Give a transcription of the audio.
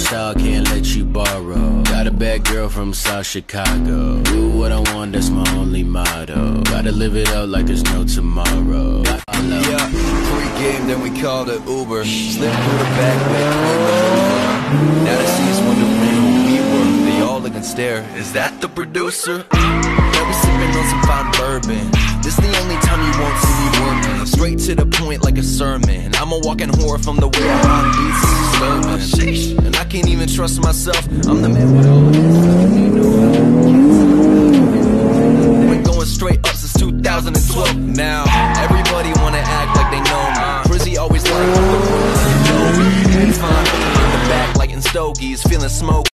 style, can't let you borrow. Got a bad girl from South Chicago. Do what I want, that's my only motto. Gotta live it up like there's no tomorrow. Yeah, pre-game, then we called it Uber. Slip through the back, make clean maneuver. Now the C's wondering who we were. They all look and stare, is that the producer? Now we sipping on some fine bourbon. This the only time you won't see me working. Straight to the point like a sermon. I'm a walking horror from the way I rhyme beats is disturbing. Sheesh. And I can't even trust myself. I'm the man with all of this. Been going straight up since 2012. Now everybody wanna act like they know me. Frizzy always like the world. Fine in the back, lighting stogies, feeling smoke.